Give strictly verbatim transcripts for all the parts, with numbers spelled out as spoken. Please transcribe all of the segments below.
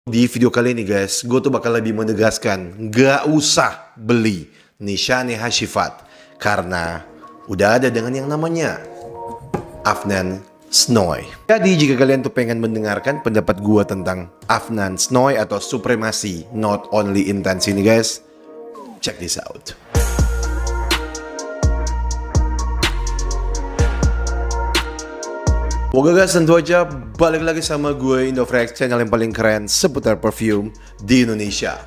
Di video kali ini guys, gue tuh bakal lebih menegaskan gak usah beli Nishane Hashifat karena udah ada dengan yang namanya Afnan Snoy. Jadi jika kalian tuh pengen mendengarkan pendapat gue tentang Afnan Snoy atau supremasi not only intense ini guys, check this out. Oke guys, tentu aja balik lagi sama gue Indofrex, channel yang paling keren seputar perfume di Indonesia.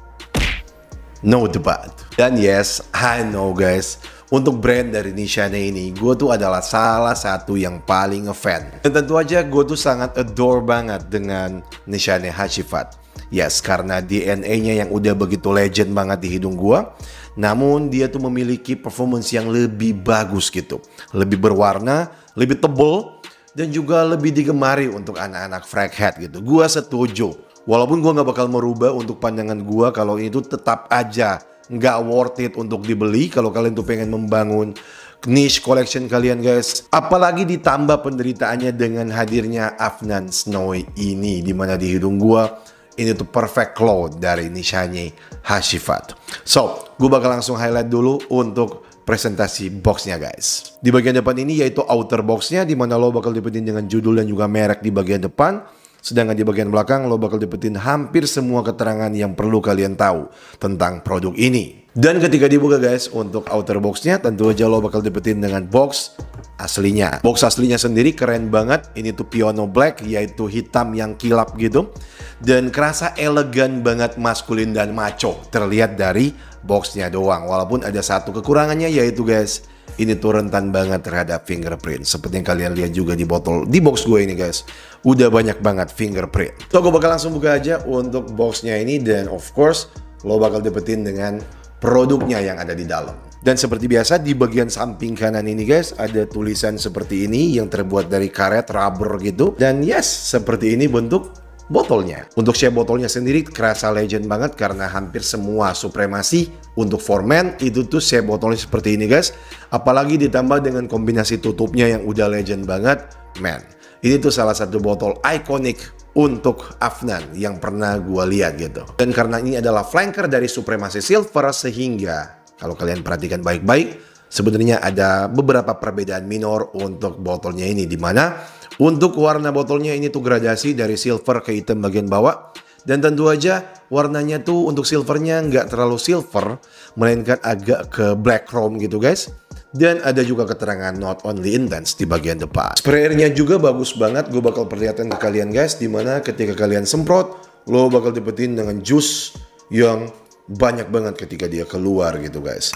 No debat. Dan yes, I know guys, untuk brand dari Nishane ini, gue tuh adalah salah satu yang paling ngefan. Dan tentu aja gue tuh sangat adore banget dengan Nishane Hashifat. Yes, karena D N A-nya yang udah begitu legend banget di hidung gue. Namun dia tuh memiliki performance yang lebih bagus gitu. Lebih berwarna, lebih tebal, dan juga lebih digemari untuk anak-anak fraghead gitu. Gua setuju. Walaupun gua nggak bakal merubah untuk pandangan gua kalau itu tetap aja nggak worth it untuk dibeli kalau kalian tuh pengen membangun niche collection kalian guys. Apalagi ditambah penderitaannya dengan hadirnya Afnan Snoy ini, dimana di hidung gua ini tuh perfect cloud dari Nishane Hashifat. So, gua bakal langsung highlight dulu untuk presentasi boxnya guys. Di bagian depan ini yaitu outer boxnya, dimana lo bakal dapetin dengan judul dan juga merek di bagian depan. Sedangkan di bagian belakang lo bakal dapetin hampir semua keterangan yang perlu kalian tahu tentang produk ini. Dan ketika dibuka guys, untuk outer boxnya tentu aja lo bakal dapetin dengan box aslinya. Box aslinya sendiri keren banget. Ini tuh piano black, yaitu hitam yang kilap gitu. Dan kerasa elegan banget, maskulin dan macho. Terlihat dari boxnya doang. Walaupun ada satu kekurangannya, yaitu guys, ini tuh rentan banget terhadap fingerprint. Seperti yang kalian lihat juga di botol, di box gue ini guys, udah banyak banget fingerprint. So gue bakal langsung buka aja untuk boxnya ini. Dan of course lo bakal dapetin dengan produknya yang ada di dalam. Dan seperti biasa di bagian samping kanan ini guys, ada tulisan seperti ini yang terbuat dari karet rubber gitu. Dan yes, seperti ini bentuk botolnya. Untuk shape botolnya sendiri kerasa legend banget karena hampir semua supremasi untuk for men itu tuh shape botolnya seperti ini guys. Apalagi ditambah dengan kombinasi tutupnya yang udah legend banget, man. Ini tuh salah satu botol ikonik untuk Afnan yang pernah gue lihat gitu. Dan karena ini adalah flanker dari supremasi silver, sehingga kalau kalian perhatikan baik-baik, sebenarnya ada beberapa perbedaan minor untuk botolnya ini, dimana untuk warna botolnya ini tuh gradasi dari silver ke hitam bagian bawah. Dan tentu aja warnanya tuh untuk silvernya nggak terlalu silver, melainkan agak ke black chrome gitu guys. Dan ada juga keterangan not only intense di bagian depan. Sprayernya juga bagus banget, gue bakal perlihatkan ke kalian guys, dimana ketika kalian semprot, lo bakal dapetin dengan juice yang banyak banget ketika dia keluar gitu guys.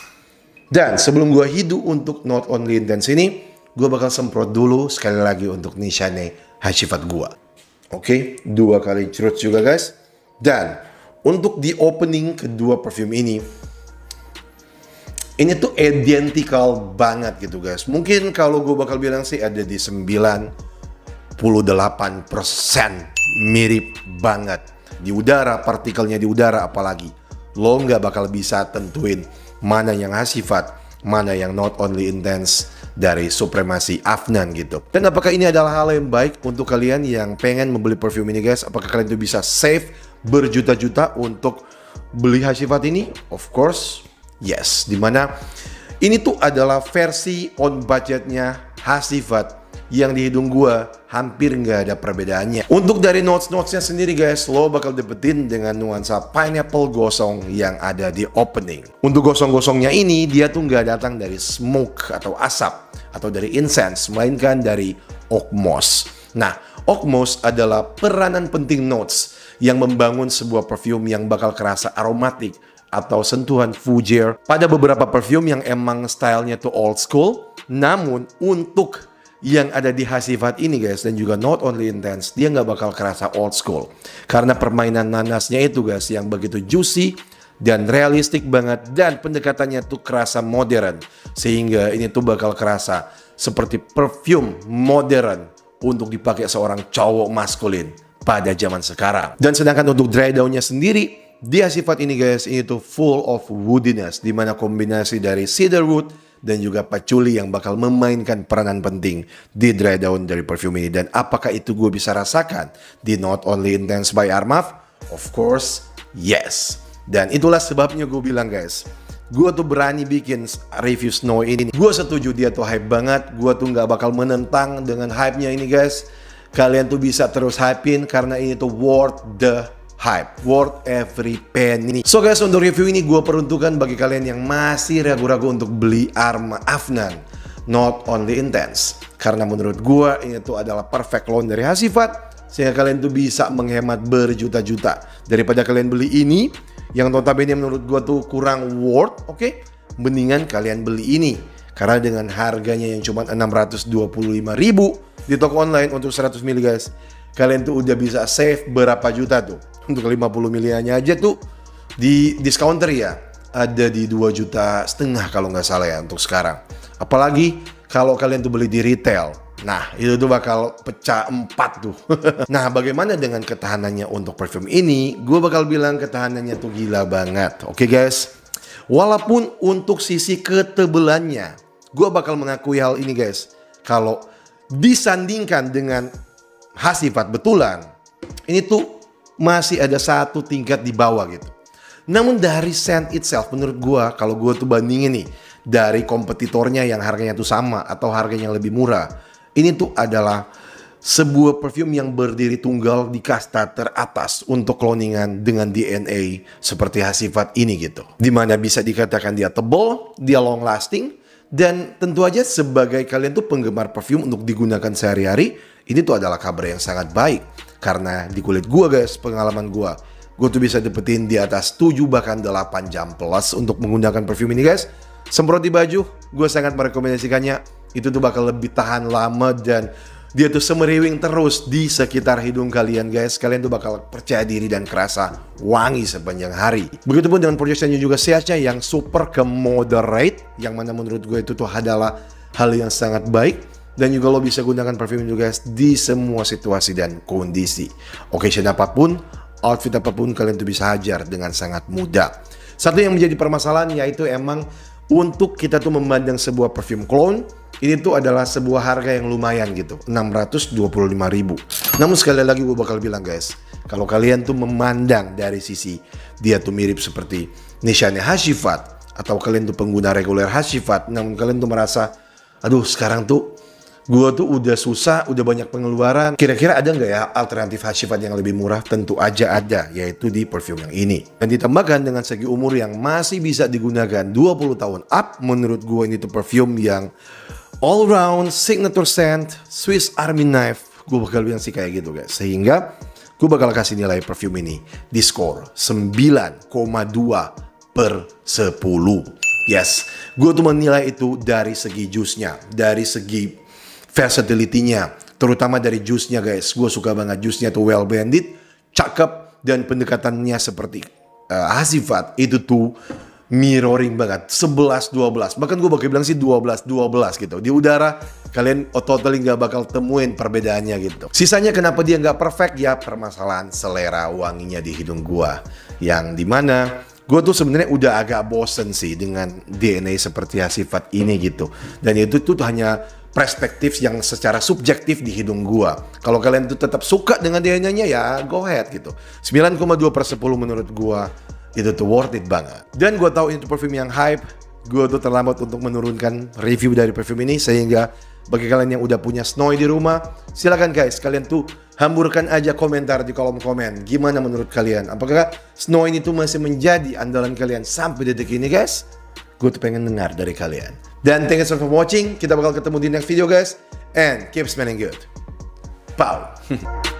Dan sebelum gue hidu untuk not only intense ini, gue bakal semprot dulu sekali lagi untuk Nishane Hashifat gue. Oke, okay, dua kali cerut juga guys. Dan untuk di opening kedua perfume ini, ini tuh identical banget gitu guys. Mungkin kalau gue bakal bilang sih ada di sembilan puluh delapan persen mirip banget. Di udara, partikelnya di udara apalagi. Lo nggak bakal bisa tentuin mana yang Hashifat, mana yang not only intense dari supremasi Afnan gitu. Dan apakah ini adalah hal yang baik untuk kalian yang pengen membeli perfume ini guys? Apakah kalian tuh bisa save berjuta-juta untuk beli Hashifat ini? Of course, yes. Dimana ini tuh adalah versi on budgetnya Hashifat yang di hidung gua hampir nggak ada perbedaannya. Untuk dari notes-notesnya sendiri guys, lo bakal dapetin dengan nuansa pineapple gosong yang ada di opening. Untuk gosong-gosongnya ini, dia tuh nggak datang dari smoke atau asap atau dari incense, melainkan dari oak moss. Nah, oak moss adalah peranan penting notes yang membangun sebuah perfume yang bakal kerasa aromatik atau sentuhan fougere pada beberapa perfume yang emang stylenya tuh old school. Namun untuk yang ada di Hashifat ini guys, dan juga not only intense, dia nggak bakal kerasa old school karena permainan nanasnya itu guys yang begitu juicy dan realistik banget, dan pendekatannya tuh kerasa modern, sehingga ini tuh bakal kerasa seperti perfume modern untuk dipakai seorang cowok maskulin pada zaman sekarang. Dan sedangkan untuk dry down-nya sendiri di Hashifat ini guys, ini tuh full of woodiness, dimana kombinasi dari cedarwood dan juga patchouli yang bakal memainkan peranan penting di dry down dari perfume ini. Dan apakah itu gue bisa rasakan di Not Only Intense by Armaf? Of course, yes. Dan itulah sebabnya gue bilang guys, gue tuh berani bikin review Snow ini. Gue setuju dia tuh hype banget. Gue tuh nggak bakal menentang dengan hype-nya ini guys. Kalian tuh bisa terus hypein karena ini tuh worth the hype, worth every penny. So guys, untuk review ini gue peruntukan bagi kalian yang masih ragu-ragu untuk beli Arma Afnan Not Only Intense. Karena menurut gue ini tuh adalah perfect clone dari Hasifat, sehingga kalian tuh bisa menghemat berjuta-juta. Daripada kalian beli ini yang notabene menurut gue tuh kurang worth, oke? Okay? Mendingan kalian beli ini. Karena dengan harganya yang cuma enam ratus dua puluh lima ribu di toko online untuk seratus mili guys, kalian tuh udah bisa save berapa juta tuh. Untuk lima puluh miliannya aja tuh di discounter ya ada di dua juta setengah kalau nggak salah ya untuk sekarang. Apalagi kalau kalian tuh beli di retail, nah itu tuh bakal pecah empat tuh. Nah, bagaimana dengan ketahanannya untuk parfum ini? Gue bakal bilang ketahanannya tuh gila banget. Oke guys, walaupun untuk sisi ketebelannya, gue bakal mengakui hal ini guys. Kalau disandingkan dengan Hasifat betulan, ini tuh masih ada satu tingkat di bawah gitu. Namun dari scent itself, menurut gue, kalau gue tuh bandingin nih dari kompetitornya yang harganya tuh sama atau harganya lebih murah, ini tuh adalah sebuah perfume yang berdiri tunggal di kasta teratas untuk cloningan dengan D N A seperti Hasifat ini gitu. Dimana bisa dikatakan dia tebal, dia long lasting, dan tentu aja sebagai kalian tuh penggemar perfume untuk digunakan sehari-hari, ini tuh adalah kabar yang sangat baik. Karena di kulit gua guys, pengalaman gua, gua tuh bisa dapetin di atas tujuh bahkan delapan jam plus untuk menggunakan perfume ini guys. Semprot di baju, gue sangat merekomendasikannya. Itu tuh bakal lebih tahan lama dan dia tuh semeriwing terus di sekitar hidung kalian guys. Kalian tuh bakal percaya diri dan kerasa wangi sepanjang hari. Begitupun dengan projection juga C H-nya yang super ke moderate, yang mana menurut gue itu tuh adalah hal yang sangat baik. Dan juga lo bisa gunakan perfume itu guys di semua situasi dan kondisi. Occasion apapun, outfit apapun kalian tuh bisa hajar dengan sangat mudah. Satu yang menjadi permasalahan yaitu emang untuk kita tuh memandang sebuah perfume clone, ini tuh adalah sebuah harga yang lumayan gitu, enam ratus dua puluh lima ribu. Namun sekali lagi gue bakal bilang guys, kalau kalian tuh memandang dari sisi dia tuh mirip seperti Nishane Hasifat, atau kalian tuh pengguna reguler Hasifat, namun kalian tuh merasa, aduh sekarang tuh gue tuh udah susah, udah banyak pengeluaran. Kira-kira ada nggak ya alternatif Hasifat yang lebih murah? Tentu aja ada, yaitu di perfume yang ini. Dan ditambahkan dengan segi umur yang masih bisa digunakan dua puluh tahun up, menurut gue ini tuh perfume yang all round signature scent Swiss Army knife. Gue bakal bilang sih kayak gitu guys. Sehingga gue bakal kasih nilai perfume ini di skor sembilan koma dua per sepuluh. Yes, gue tuh menilai itu dari segi jusnya, dari segi versatility-nya, terutama dari jusnya guys. Gue suka banget jusnya tuh well blended, cakep, dan pendekatannya seperti uh, Hasifat itu tuh mirroring banget, sebelas dua belas. Bahkan gue bakal bilang sih dua belas dua belas gitu. Di udara kalian totally nggak bakal temuin perbedaannya gitu. Sisanya kenapa dia nggak perfect ya, permasalahan selera wanginya di hidung gue, yang dimana gue tuh sebenarnya udah agak bosen sih dengan D N A seperti Hasifat ini gitu. Dan itu tuh hanya perspektif yang secara subjektif di hidung gua. Kalau kalian tuh tetap suka dengan D N A-nya ya go ahead gitu. sembilan koma dua per sepuluh menurut gua itu tuh worth it banget. Dan gua tahu ini tuh perfume yang hype. Gua tuh terlambat untuk menurunkan review dari perfume ini, sehingga bagi kalian yang udah punya Snow di rumah, silakan guys, kalian tuh hamburkan aja komentar di kolom komen. Gimana menurut kalian? Apakah Snow ini tuh masih menjadi andalan kalian sampai detik ini guys? Gue tuh pengen dengar dari kalian. Dan thank you so much for watching. Kita bakal ketemu di next video guys. And keep smelling good. Pow.